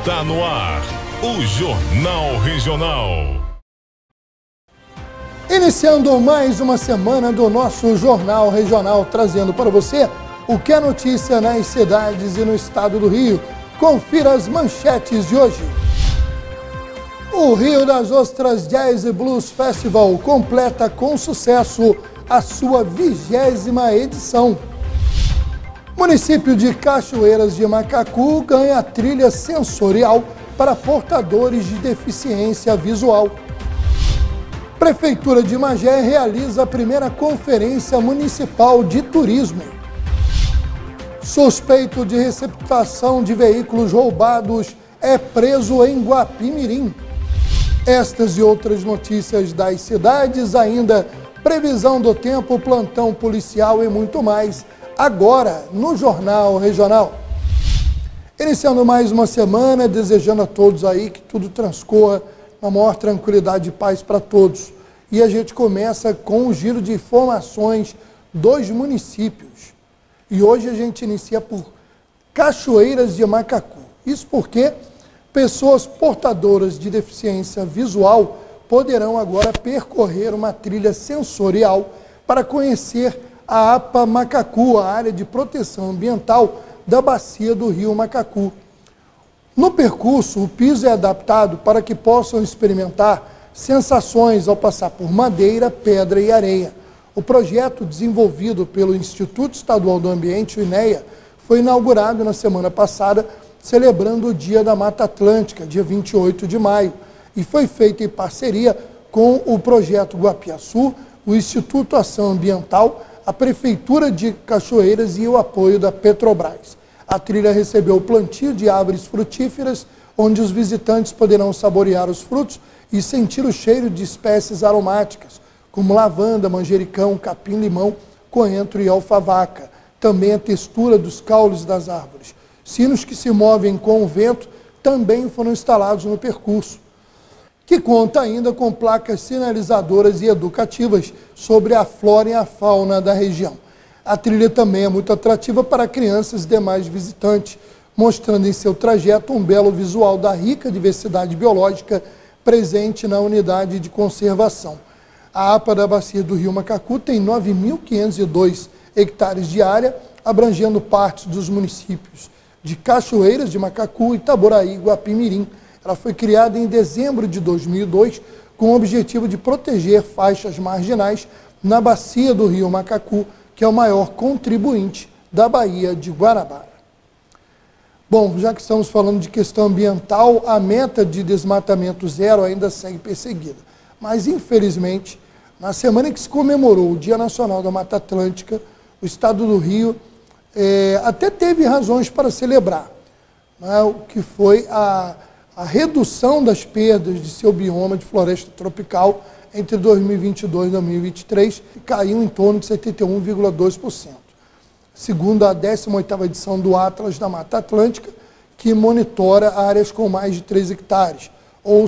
Está no ar, o Jornal Regional. Iniciando mais uma semana do nosso Jornal Regional, trazendo para você o que é notícia nas cidades e no estado do Rio. Confira as manchetes de hoje. O Rio das Ostras Jazz Blues Festival completa com sucesso a sua 20ª edição. Município de Cachoeiras de Macacu ganha trilha sensorial para portadores de deficiência visual. Prefeitura de Magé realiza a primeira Conferência Municipal de Turismo. Suspeito de receptação de veículos roubados é preso em Guapimirim. Estas e outras notícias das cidades, ainda previsão do tempo, plantão policial e muito mais, agora no Jornal Regional. Iniciando mais uma semana, desejando a todos aí que tudo transcorra na maior tranquilidade e paz para todos. E a gente começa com um giro de informações dos municípios. E hoje a gente inicia por Cachoeiras de Macacu. Isso porque pessoas portadoras de deficiência visual poderão agora percorrer uma trilha sensorial para conhecer a APA Macacu, a área de proteção ambiental da bacia do rio Macacu. No percurso, o piso é adaptado para que possam experimentar sensações ao passar por madeira, pedra e areia. O projeto, desenvolvido pelo Instituto Estadual do Ambiente, o INEA, foi inaugurado na semana passada, celebrando o Dia da Mata Atlântica, dia 28 de maio, e foi feito em parceria com o Projeto Guapiaçu, o Instituto Ação Ambiental, a Prefeitura de Cachoeiras e o apoio da Petrobras. A trilha recebeu o plantio de árvores frutíferas, onde os visitantes poderão saborear os frutos e sentir o cheiro de espécies aromáticas, como lavanda, manjericão, capim-limão, coentro e alfavaca. Também a textura dos caules das árvores. Sinos que se movem com o vento também foram instalados no percurso, que conta ainda com placas sinalizadoras e educativas sobre a flora e a fauna da região. A trilha também é muito atrativa para crianças e demais visitantes, mostrando em seu trajeto um belo visual da rica diversidade biológica presente na unidade de conservação. A APA da Bacia do Rio Macacu tem 9.502 hectares de área, abrangendo partes dos municípios de Cachoeiras de Macacu, Itaboraí e Guapimirim. Ela foi criada em dezembro de 2002 com o objetivo de proteger faixas marginais na bacia do rio Macacu, que é o maior contribuinte da Baía de Guanabara. Bom, já que estamos falando de questão ambiental, a meta de desmatamento zero ainda segue perseguida. Mas, infelizmente, na semana em que se comemorou o Dia Nacional da Mata Atlântica, o estado do Rio até teve razões para celebrar, né, o que foi a redução das perdas de seu bioma de floresta tropical entre 2022 e 2023, que caiu em torno de 71,2%. Segundo a 18ª edição do Atlas da Mata Atlântica, que monitora áreas com mais de 3 hectares, ou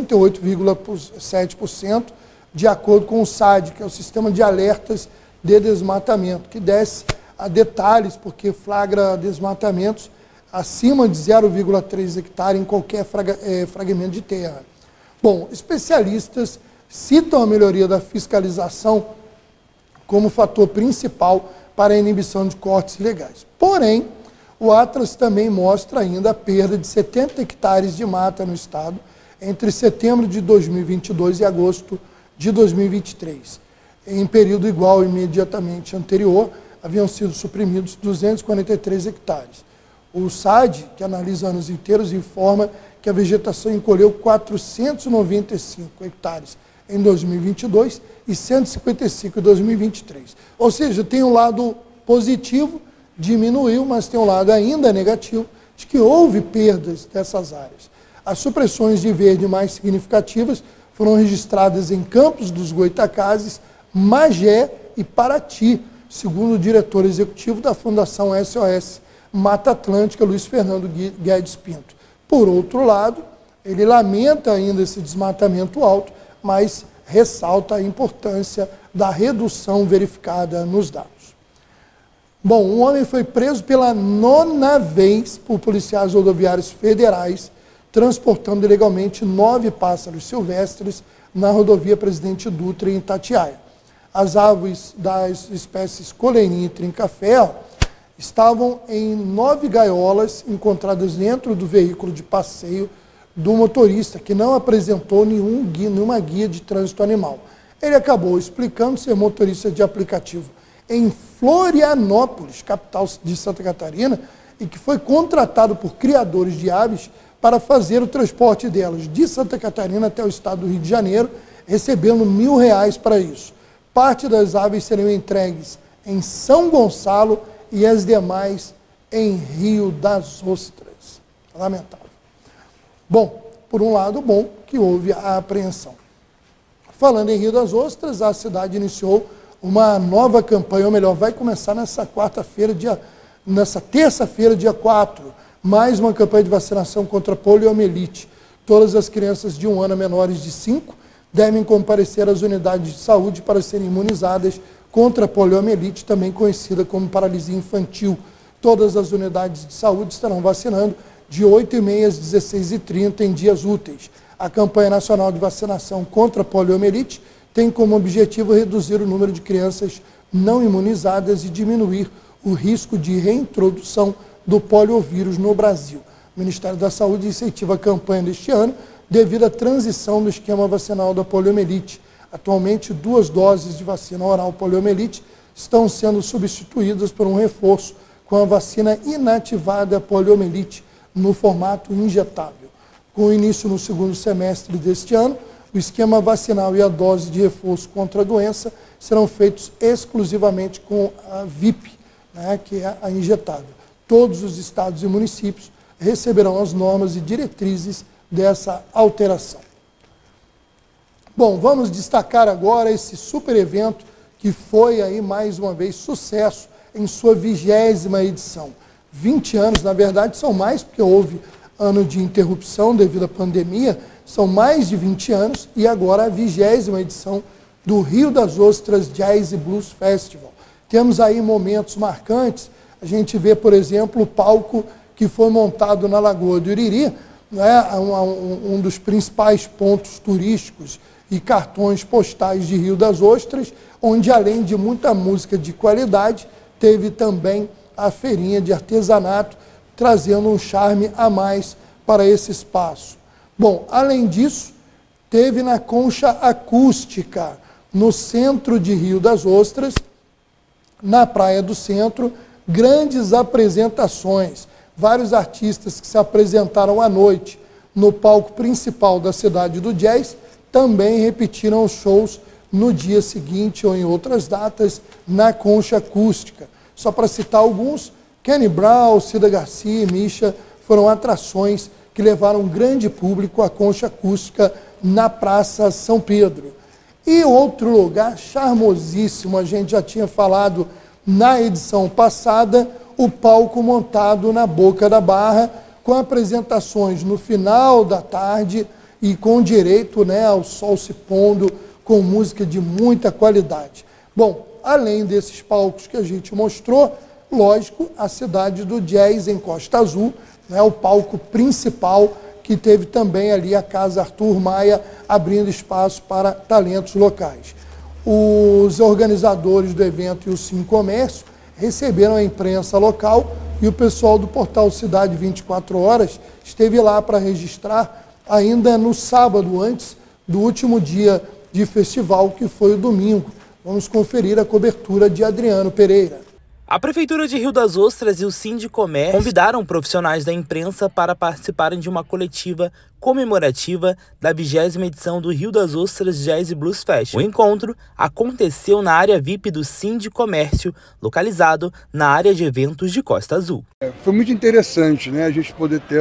68,7%, de acordo com o SAD, que é o Sistema de Alertas de Desmatamento, que desce a detalhes, porque flagra desmatamentos acima de 0,3 hectare em qualquer fragmento de terra. Bom, especialistas citam a melhoria da fiscalização como fator principal para a inibição de cortes ilegais. Porém, o Atlas também mostra ainda a perda de 70 hectares de mata no estado entre setembro de 2022 e agosto de 2023. Em período igual imediatamente anterior, haviam sido suprimidos 243 hectares. O SAD, que analisa anos inteiros, informa que a vegetação encolheu 495 hectares em 2022 e 155 em 2023. Ou seja, tem um lado positivo, diminuiu, mas tem um lado ainda negativo, de que houve perdas dessas áreas. As supressões de verde mais significativas foram registradas em Campos dos Goitacazes, Magé e Paraty, segundo o diretor executivo da Fundação SOS Mata Atlântica, Luiz Fernando Guedes Pinto. Por outro lado, ele lamenta ainda esse desmatamento alto, mas ressalta a importância da redução verificada nos dados. Bom, um homem foi preso pela 9ª vez por policiais rodoviários federais transportando ilegalmente 9 pássaros silvestres na rodovia Presidente Dutra, em Itatiaia. As aves das espécies coleirinha e trinca-ferro estavam em 9 gaiolas encontradas dentro do veículo de passeio do motorista, que não apresentou nenhuma guia de trânsito animal. Ele acabou explicando ser motorista de aplicativo em Florianópolis, capital de Santa Catarina, e que foi contratado por criadores de aves para fazer o transporte delas de Santa Catarina até o estado do Rio de Janeiro, recebendo R$1.000 para isso. Parte das aves seriam entregues em São Gonçalo e as demais em Rio das Ostras. Lamentável. Bom, por um lado, bom que houve a apreensão. Falando em Rio das Ostras, a cidade iniciou uma nova campanha, ou melhor, vai começar nessa terça-feira, dia 4, mais uma campanha de vacinação contra poliomielite. Todas as crianças de 1 ano a menores de 5 devem comparecer às unidades de saúde para serem imunizadas contra a poliomielite, também conhecida como paralisia infantil. Todas as unidades de saúde estarão vacinando de 8h30 às 16h30 em dias úteis. A campanha nacional de vacinação contra a poliomielite tem como objetivo reduzir o número de crianças não imunizadas e diminuir o risco de reintrodução do poliovírus no Brasil. O Ministério da Saúde incentiva a campanha deste ano devido à transição do esquema vacinal da poliomielite. Atualmente, 2 doses de vacina oral poliomielite estão sendo substituídas por um reforço com a vacina inativada poliomielite no formato injetável. Com o início no segundo semestre deste ano, o esquema vacinal e a dose de reforço contra a doença serão feitos exclusivamente com a VIP, que é a injetável. Todos os estados e municípios receberão as normas e diretrizes dessa alteração. Bom, vamos destacar agora esse super evento que foi aí mais uma vez sucesso em sua 20ª edição. 20 anos, na verdade, são mais, porque houve ano de interrupção devido à pandemia, são mais de 20 anos, e agora a 20ª edição do Rio das Ostras Jazz e Blues Festival. Temos aí momentos marcantes, a gente vê, por exemplo, o palco que foi montado na Lagoa do Iriri, um dos principais pontos turísticos e cartões postais de Rio das Ostras, onde além de muita música de qualidade, teve também a feirinha de artesanato, trazendo um charme a mais para esse espaço. Bom, além disso, teve na Concha Acústica, no centro de Rio das Ostras, na Praia do Centro, grandes apresentações. Vários artistas que se apresentaram à noite no palco principal da cidade do jazz também repetiram os shows no dia seguinte ou em outras datas na Concha Acústica. Só para citar alguns, Kenny Brown, Cida Garcia e Misha foram atrações que levaram um grande público à Concha Acústica na Praça São Pedro. E outro lugar charmosíssimo, a gente já tinha falado na edição passada, o palco montado na Boca da Barra, com apresentações no final da tarde e com direito ao sol se pondo, com música de muita qualidade. Bom, além desses palcos que a gente mostrou, lógico, a cidade do jazz em Costa Azul, o palco principal, que teve também ali a Casa Arthur Maia, abrindo espaço para talentos locais. Os organizadores do evento e o Sim Comércio receberam a imprensa local e o pessoal do portal Cidade 24 Horas esteve lá para registrar ainda no sábado, antes do último dia de festival, que foi o domingo. Vamos conferir a cobertura de Adriano Pereira. A Prefeitura de Rio das Ostras e o Sindicomércio convidaram profissionais da imprensa para participarem de uma coletiva comemorativa da 20ª edição do Rio das Ostras Jazz e Blues Festival. O encontro aconteceu na área VIP do Sindicomércio, localizado na área de eventos de Costa Azul. Foi muito interessante, a gente poder ter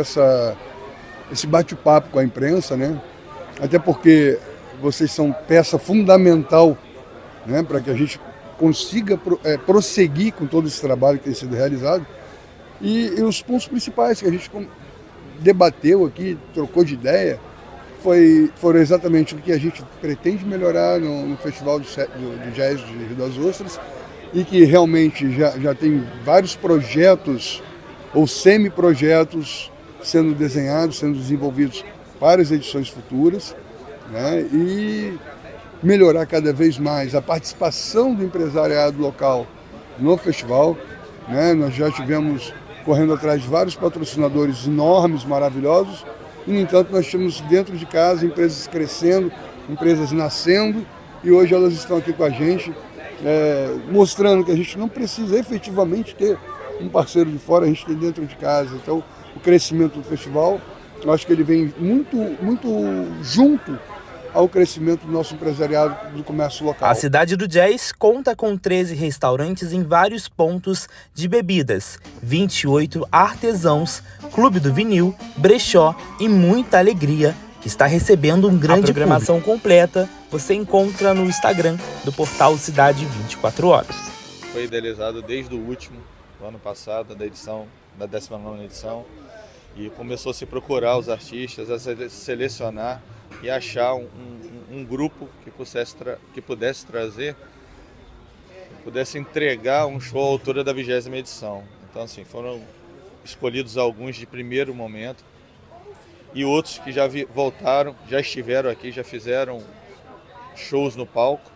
esse bate-papo com a imprensa, até porque vocês são peça fundamental, para que a gente consiga prosseguir com todo esse trabalho que tem sido realizado. E os pontos principais que a gente debateu aqui, trocou de ideia, foram exatamente o que a gente pretende melhorar no Festival de Jazz de Rio das Ostras, e que realmente já tem vários projetos ou semi-projetos sendo desenhados, sendo desenvolvidos para as edições futuras, né? E melhorar cada vez mais a participação do empresariado local no festival, né? Nós já estivemos correndo atrás de vários patrocinadores enormes, maravilhosos, e, no entanto, nós temos dentro de casa empresas crescendo, empresas nascendo, e hoje elas estão aqui com a gente, mostrando que a gente não precisa efetivamente ter um parceiro de fora, a gente tem dentro de casa. Então, o crescimento do festival, eu acho que ele vem muito, muito junto ao crescimento do nosso empresariado do comércio local. A cidade do Jazz conta com 13 restaurantes em vários pontos de bebidas, 28 artesãos, clube do vinil, brechó e muita alegria, que está recebendo um grande programação completa. Você encontra no Instagram do portal Cidade 24 Horas. Foi idealizado desde o último, do ano passado, da 19ª edição, e começou a se procurar os artistas, a selecionar e achar um grupo que pudesse trazer, pudesse entregar um show à altura da 20ª edição. Então, assim, foram escolhidos alguns de primeiro momento e outros que já voltaram, já estiveram aqui, já fizeram shows no palco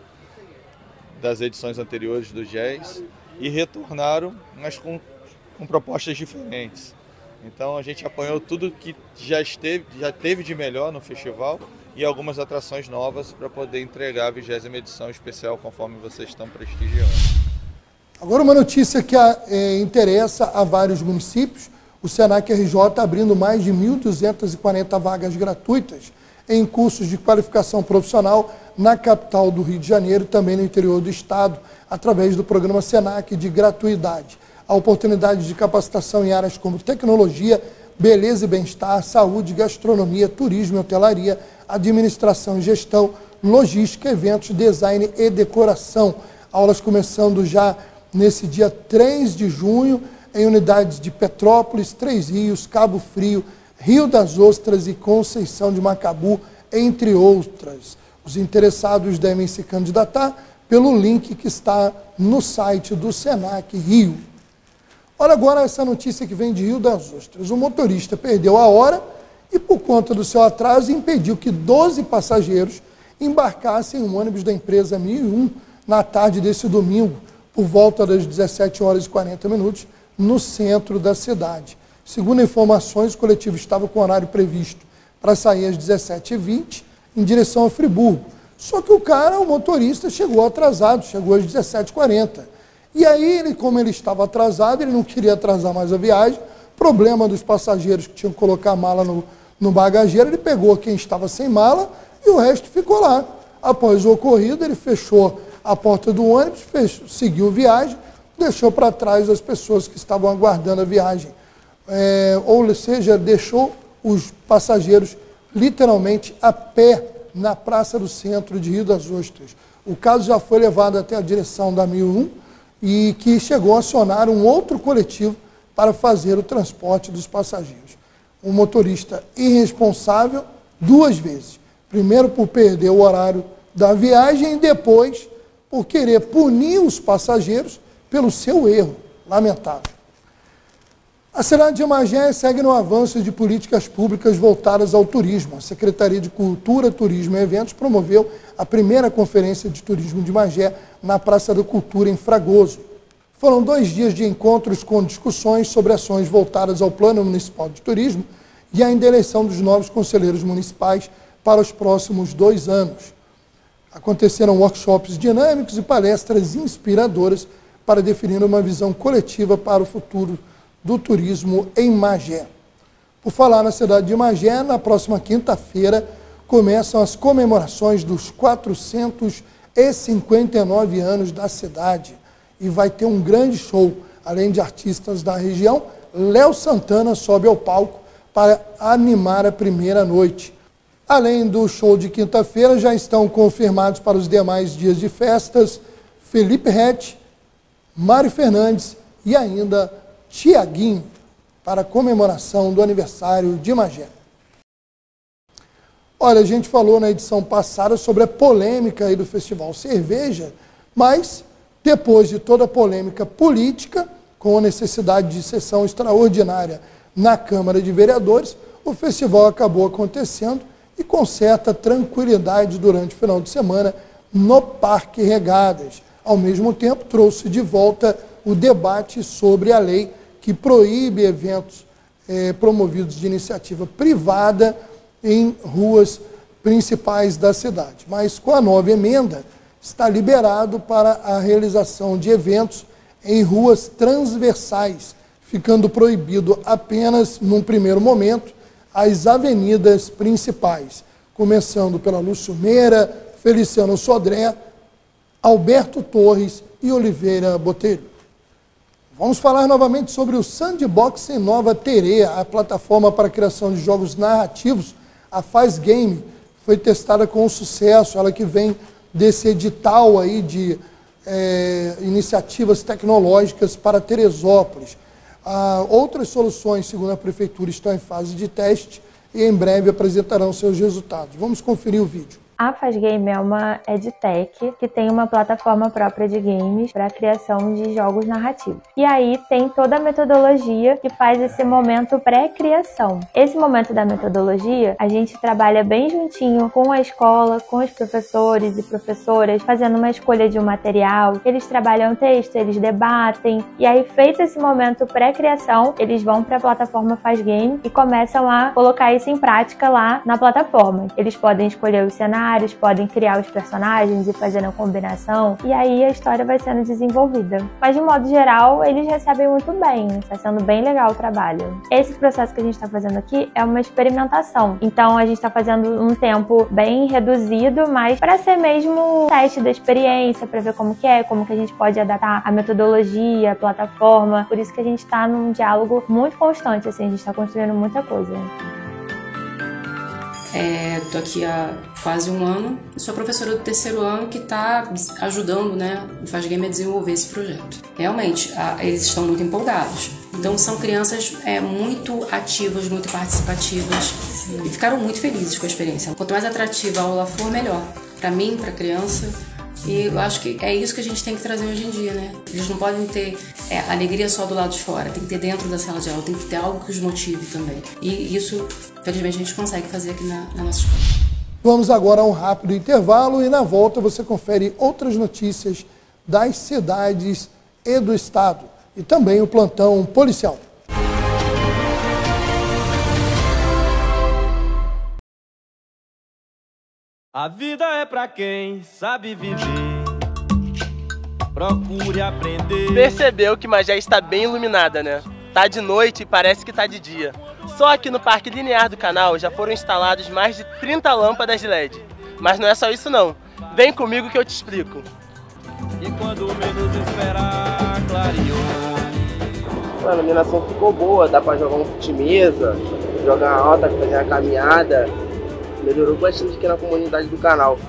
das edições anteriores do Jazz e retornaram, mas com propostas diferentes. Então a gente apanhou tudo que já teve de melhor no festival e algumas atrações novas para poder entregar a 20ª edição especial conforme vocês estão prestigiando. Agora uma notícia que interessa a vários municípios. O Senac RJ está abrindo mais de 1.240 vagas gratuitas em cursos de qualificação profissional na capital do Rio de Janeiro e também no interior do estado, através do programa Senac de gratuidade. A oportunidade de capacitação em áreas como tecnologia, beleza e bem-estar, saúde, gastronomia, turismo e hotelaria, administração e gestão, logística, eventos, design e decoração. Aulas começando já nesse dia 3 de junho, em unidades de Petrópolis, Três Rios, Cabo Frio, Rio das Ostras e Conceição de Macabu, entre outras. Os interessados devem se candidatar pelo link que está no site do Senac Rio. Olha agora essa notícia que vem de Rio das Ostras. O motorista perdeu a hora e, por conta do seu atraso, impediu que 12 passageiros embarcassem em um ônibus da empresa 1001 na tarde desse domingo, por volta das 17h40, no centro da cidade. Segundo informações, o coletivo estava com o horário previsto para sair às 17h20 em direção a Friburgo. Só que o motorista, chegou atrasado, chegou às 17h40. E aí, como ele estava atrasado, ele não queria atrasar mais a viagem, problema dos passageiros que tinham que colocar a mala no bagageiro, ele pegou quem estava sem mala e o resto ficou lá. Após o ocorrido, ele fechou a porta do ônibus, seguiu viagem, deixou para trás as pessoas que estavam aguardando a viagem. Ou seja, deixou os passageiros literalmente a pé na Praça do Centro de Rio das Ostras. O caso já foi levado até a direção da 1001, e que chegou a acionar um outro coletivo para fazer o transporte dos passageiros. Um motorista irresponsável 2 vezes. Primeiro por perder o horário da viagem e depois por querer punir os passageiros pelo seu erro. Lamentável. A cidade de Magé segue no avanço de políticas públicas voltadas ao turismo. A Secretaria de Cultura, Turismo e Eventos promoveu a primeira Conferência de Turismo de Magé na Praça da Cultura, em Fragoso. Foram 2 dias de encontros com discussões sobre ações voltadas ao Plano Municipal de Turismo e ainda a eleição dos novos conselheiros municipais para os próximos 2 anos. Aconteceram workshops dinâmicos e palestras inspiradoras para definir uma visão coletiva para o futuro do turismo em Magé. Por falar na cidade de Magé, na próxima quinta-feira começam as comemorações dos 459 anos da cidade e vai ter um grande show. Além de artistas da região, Léo Santana sobe ao palco para animar a primeira noite. Além do show de quinta-feira, já estão confirmados para os demais dias de festas Felipe Ret, Mário Fernandes e ainda Tiaguinho, para a comemoração do aniversário de Magé. Olha, a gente falou na edição passada sobre a polêmica aí do Festival Cerveja, mas depois de toda a polêmica política, com a necessidade de sessão extraordinária na Câmara de Vereadores, o festival acabou acontecendo e com certa tranquilidade durante o final de semana no Parque Regadas. Ao mesmo tempo, trouxe de volta o debate sobre a lei que proíbe eventos promovidos de iniciativa privada em ruas principais da cidade. Mas com a nova emenda, está liberado para a realização de eventos em ruas transversais, ficando proibido apenas, num primeiro momento, as avenidas principais, começando pela Lúcio Meira, Feliciano Sodré, Alberto Torres e Oliveira Botelho. Vamos falar novamente sobre o Sandbox em Nova Terê, a plataforma para a criação de jogos narrativos. A Faz Game foi testada com sucesso, ela que vem desse edital aí de iniciativas tecnológicas para Teresópolis. Outras soluções, segundo a Prefeitura, estão em fase de teste e em breve apresentarão seus resultados. Vamos conferir o vídeo. A Faz Game é uma edtech que tem uma plataforma própria de games para a criação de jogos narrativos. E aí tem toda a metodologia que faz esse momento pré-criação. Esse momento da metodologia, a gente trabalha bem juntinho com a escola, com os professores e professoras, fazendo uma escolha de um material. Eles trabalham texto, eles debatem. E aí, feito esse momento pré-criação, eles vão para a plataforma Faz Game e começam a colocar isso em prática lá na plataforma. Eles podem escolher os cenários, podem criar os personagens e fazer a combinação, e aí a história vai sendo desenvolvida. Mas de modo geral, eles recebem muito bem, está sendo bem legal o trabalho. Esse processo que a gente está fazendo aqui é uma experimentação, então a gente está fazendo um tempo bem reduzido, mas para ser mesmo teste da experiência, para ver como que a gente pode adaptar a metodologia, a plataforma, por isso que a gente está num diálogo muito constante, assim, a gente está construindo muita coisa. Estou aqui há quase um ano e sou professora do terceiro ano que está ajudando, né, o Faz Game a desenvolver esse projeto. Realmente, eles estão muito empolgados. Então são crianças muito ativas, muito participativas e ficaram muito felizes com a experiência. Quanto mais atrativa a aula for, melhor. Para mim, para a criança. E eu acho que é isso que a gente tem que trazer hoje em dia, né? Eles não podem ter alegria só do lado de fora, tem que ter dentro da sala de aula, tem que ter algo que os motive também. E isso, felizmente, a gente consegue fazer aqui na nossa escola. Vamos agora a um rápido intervalo e na volta você confere outras notícias das cidades e do estado e também o plantão policial. A vida é pra quem sabe viver, procure aprender. Percebeu que Magé está bem iluminada, né? Tá de noite e parece que tá de dia. Só aqui no Parque Linear do canal já foram instalados mais de 30 lâmpadas de LED. Mas não é só isso não. Vem comigo que eu te explico. E quando menos esperar, clareou. A iluminação ficou boa, dá pra jogar um fute-mesa, jogar alta, fazer uma caminhada. Melhorou bastante aqui na comunidade do canal.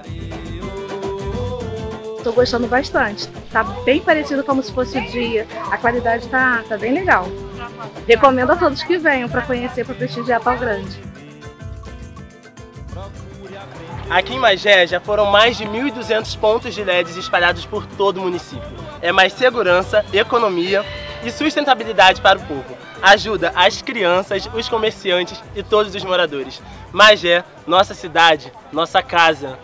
Tô gostando bastante. Tá bem parecido como se fosse o dia. A qualidade tá bem legal. Recomendo a todos que venham para conhecer, para prestigiar Pau Grande. Aqui em Magé já foram mais de 1.200 pontos de LEDs espalhados por todo o município. É mais segurança, economia e sustentabilidade para o povo. Ajuda as crianças, os comerciantes e todos os moradores. Magé, nossa cidade, nossa casa.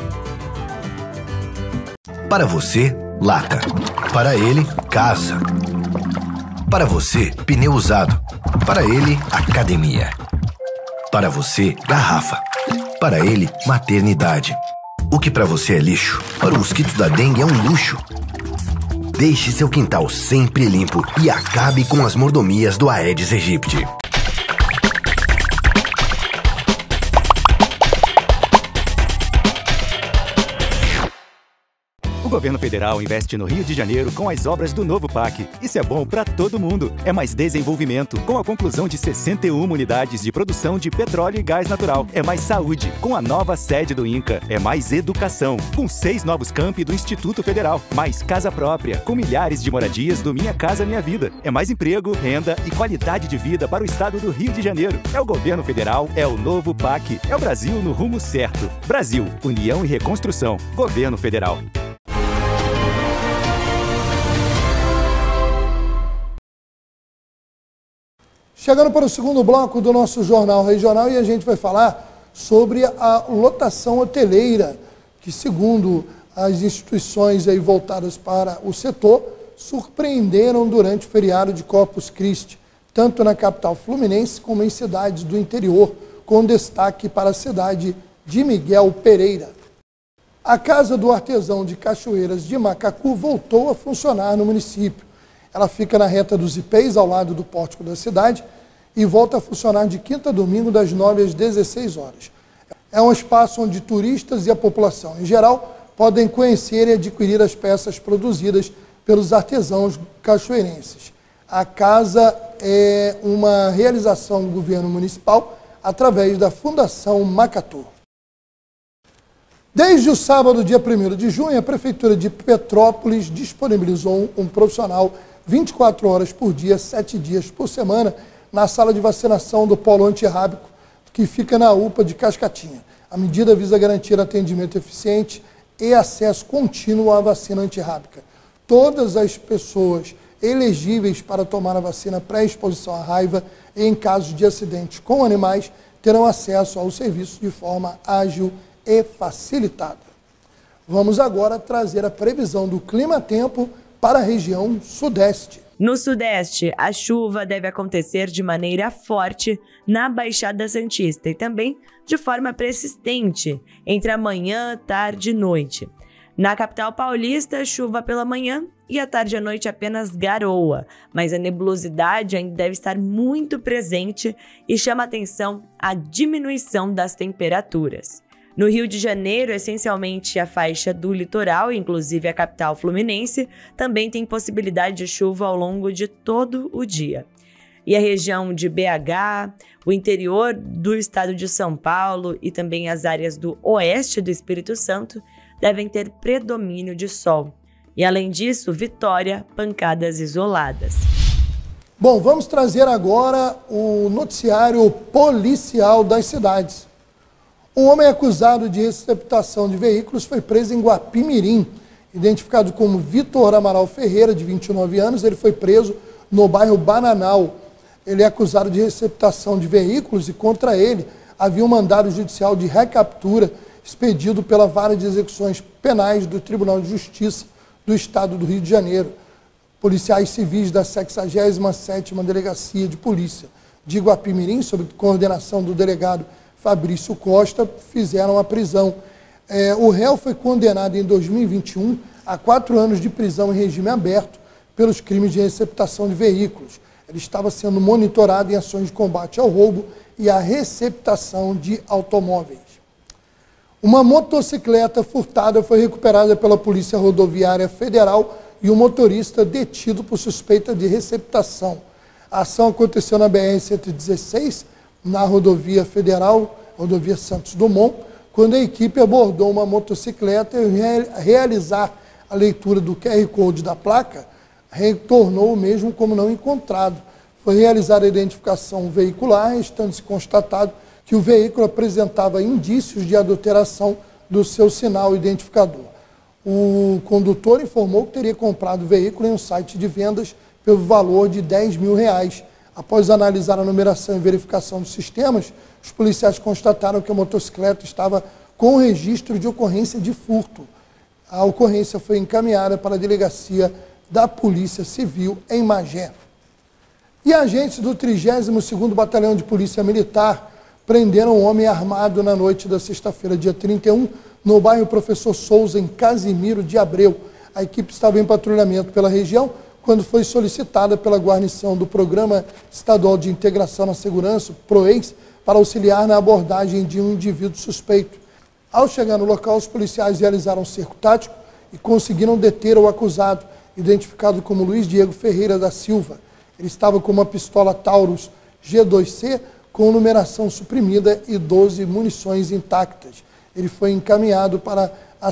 Para você, lata. Para ele, casa. Para você, pneu usado. Para ele, academia. Para você, garrafa. Para ele, maternidade. O que para você é lixo, para o mosquito da dengue é um luxo. Deixe seu quintal sempre limpo e acabe com as mordomias do Aedes aegypti. O governo federal investe no Rio de Janeiro com as obras do novo PAC. Isso é bom para todo mundo. É mais desenvolvimento, com a conclusão de 61 unidades de produção de petróleo e gás natural. É mais saúde, com a nova sede do INCA. É mais educação, com 6 novos campi do Instituto Federal. Mais casa própria, com milhares de moradias do Minha Casa Minha Vida. É mais emprego, renda e qualidade de vida para o estado do Rio de Janeiro. É o governo federal, é o novo PAC. É o Brasil no rumo certo. Brasil, União e Reconstrução. Governo Federal. Chegando para o segundo bloco do nosso Jornal Regional, e a gente vai falar sobre a lotação hoteleira, que segundo as instituições aí voltadas para o setor, surpreenderam durante o feriado de Corpus Christi, tanto na capital fluminense como em cidades do interior, com destaque para a cidade de Miguel Pereira. A Casa do Artesão de Cachoeiras de Macacu voltou a funcionar no município. Ela fica na reta dos Ipês, ao lado do pórtico da cidade, e volta a funcionar de quinta a domingo, das 9 às 16 horas. É um espaço onde turistas e a população em geral podem conhecer e adquirir as peças produzidas pelos artesãos cachoeirenses. A casa é uma realização do governo municipal através da Fundação Macatu. Desde o sábado, dia 1º de junho, a Prefeitura de Petrópolis disponibilizou um profissional 24 horas por dia, 7 dias por semana, na sala de vacinação do Polo Antirrábico, que fica na UPA de Cascatinha. A medida visa garantir atendimento eficiente e acesso contínuo à vacina antirrábica. Todas as pessoas elegíveis para tomar a vacina pré-exposição à raiva e em casos de acidentes com animais terão acesso ao serviço de forma ágil e facilitada. Vamos agora trazer a previsão do clima-tempo para a região sudeste. No sudeste, a chuva deve acontecer de maneira forte na Baixada Santista e também de forma persistente entre a manhã, tarde e noite. Na capital paulista, chuva pela manhã e à tarde e à noite apenas garoa, mas a nebulosidade ainda deve estar muito presente e chama atenção a diminuição das temperaturas. No Rio de Janeiro, essencialmente a faixa do litoral, inclusive a capital fluminense, também tem possibilidade de chuva ao longo de todo o dia. E a região de BH, o interior do estado de São Paulo e também as áreas do oeste do Espírito Santo devem ter predomínio de sol. E além disso, Vitória, pancadas isoladas. Bom, vamos trazer agora o noticiário policial das cidades. Um homem acusado de receptação de veículos foi preso em Guapimirim. Identificado como Vitor Amaral Ferreira, de 29 anos, ele foi preso no bairro Bananal. Ele é acusado de receptação de veículos e contra ele havia um mandado judicial de recaptura expedido pela Vara de Execuções Penais do Tribunal de Justiça do Estado do Rio de Janeiro. Policiais civis da 67ª Delegacia de Polícia de Guapimirim, sob coordenação do delegado Fabrício Costa, fizeram a prisão. O réu foi condenado em 2021 a 4 anos de prisão em regime aberto pelos crimes de receptação de veículos. Ele estava sendo monitorado em ações de combate ao roubo e à receptação de automóveis. Uma motocicleta furtada foi recuperada pela Polícia Rodoviária Federal e o motorista detido por suspeita de receptação. A ação aconteceu na BR-116, na rodovia federal, rodovia Santos Dumont, quando a equipe abordou uma motocicleta e realizar a leitura do QR Code da placa, retornou o mesmo como não encontrado. Foi realizada a identificação veicular, restando-se constatado que o veículo apresentava indícios de adulteração do seu sinal identificador. O condutor informou que teria comprado o veículo em um site de vendas pelo valor de R$10 mil. Após analisar a numeração e verificação dos sistemas, os policiais constataram que a motocicleta estava com registro de ocorrência de furto. A ocorrência foi encaminhada para a delegacia da Polícia Civil em Magé. E agentes do 32º Batalhão de Polícia Militar prenderam um homem armado na noite da sexta-feira, dia 31, no bairro Professor Souza, em Casimiro de Abreu. A equipe estava em patrulhamento pela região quando foi solicitada pela guarnição do Programa Estadual de Integração na Segurança, PROEIS, para auxiliar na abordagem de um indivíduo suspeito. Ao chegar no local, os policiais realizaram um cerco tático e conseguiram deter o acusado, identificado como Luiz Diego Ferreira da Silva. Ele estava com uma pistola Taurus G2C com numeração suprimida e 12 munições intactas. Ele foi encaminhado para a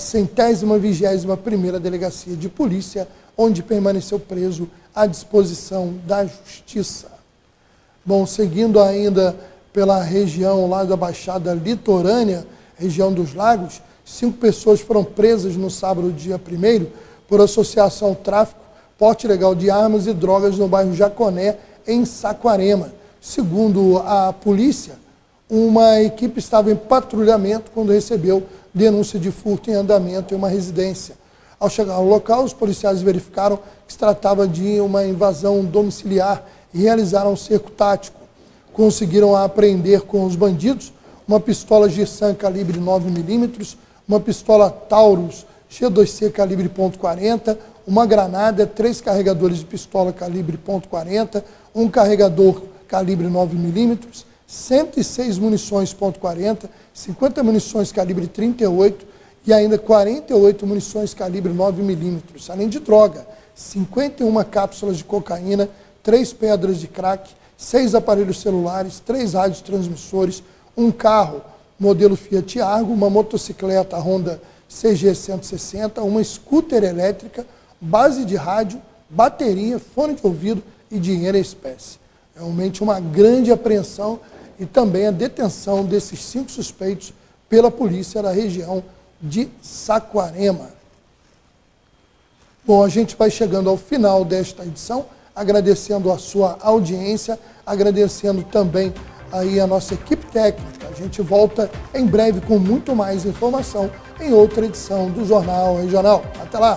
121ª Delegacia de Polícia, onde permaneceu preso à disposição da Justiça. Bom, seguindo ainda pela região lá da Baixada Litorânea, região dos Lagos, 5 pessoas foram presas no sábado, dia 1º, por associação ao tráfico, porte ilegal de armas e drogas no bairro Jaconé, em Saquarema. Segundo a polícia, uma equipe estava em patrulhamento quando recebeu denúncia de furto em andamento em uma residência. Ao chegar ao local, os policiais verificaram que se tratava de uma invasão domiciliar e realizaram um cerco tático. Conseguiram apreender com os bandidos uma pistola Girsan calibre 9mm, uma pistola Taurus G2C calibre .40, uma granada, 3 carregadores de pistola calibre .40, um carregador calibre 9mm, 106 munições .40, 50 munições calibre 38 e ainda 48 munições calibre 9mm, além de droga, 51 cápsulas de cocaína, 3 pedras de crack, 6 aparelhos celulares, 3 rádios transmissores, um carro modelo Fiat Argo, uma motocicleta Honda CG 160, uma scooter elétrica, base de rádio, bateria, fone de ouvido e dinheiro em espécie. Realmente uma grande apreensão e também a detenção desses 5 suspeitos pela polícia da região de Saquarema. Bom, a gente vai chegando ao final desta edição, agradecendo a sua audiência, agradecendo também aí a nossa equipe técnica. A gente volta em breve com muito mais informação em outra edição do Jornal Regional. Até lá!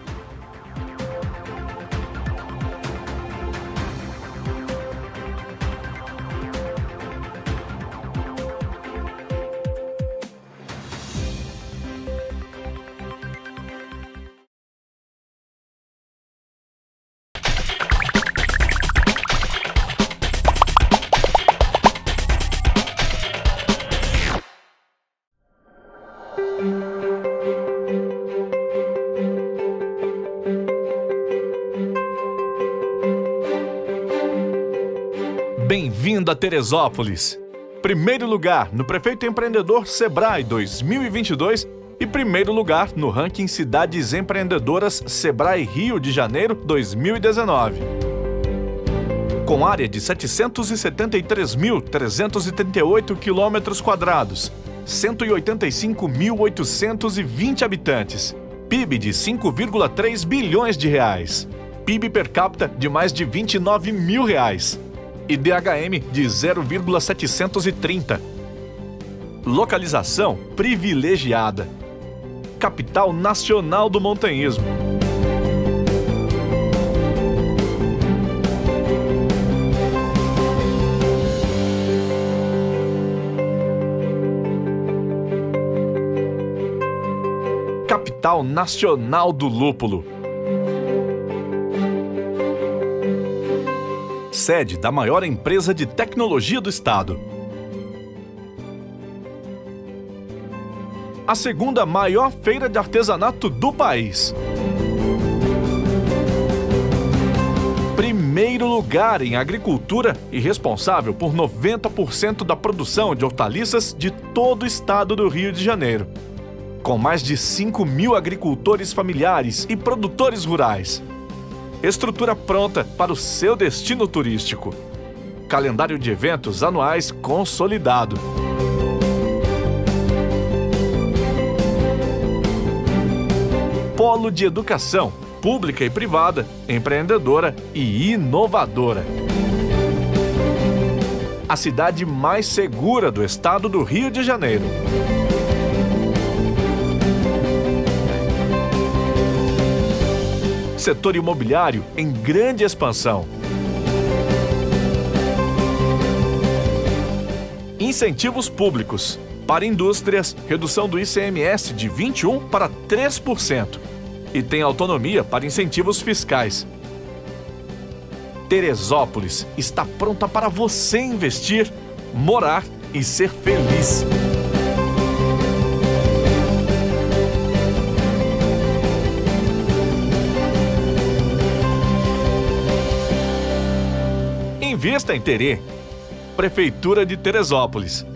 Bem-vindo a Teresópolis. Primeiro lugar no Prefeito Empreendedor Sebrae 2022 e primeiro lugar no ranking Cidades Empreendedoras Sebrae Rio de Janeiro 2019. Com área de 773.338 km², 185.820 habitantes, PIB de 5,3 bilhões de reais, PIB per capita de mais de 29 mil reais, e DHM de 0,730. Localização privilegiada. Capital nacional do montanhismo. Capital nacional do lúpulo. Sede da maior empresa de tecnologia do estado. A segunda maior feira de artesanato do país. Primeiro lugar em agricultura e responsável por 90% da produção de hortaliças de todo o estado do Rio de Janeiro. Com mais de 5.000 agricultores familiares e produtores rurais. Estrutura pronta para o seu destino turístico. Calendário de eventos anuais consolidado. Polo de educação, pública e privada, empreendedora e inovadora. A cidade mais segura do estado do Rio de Janeiro. Setor imobiliário em grande expansão. Incentivos públicos. Para indústrias, redução do ICMS de 21% para 3%. E tem autonomia para incentivos fiscais. Teresópolis está pronta para você investir, morar e ser feliz. Invista em Terê. Prefeitura de Teresópolis.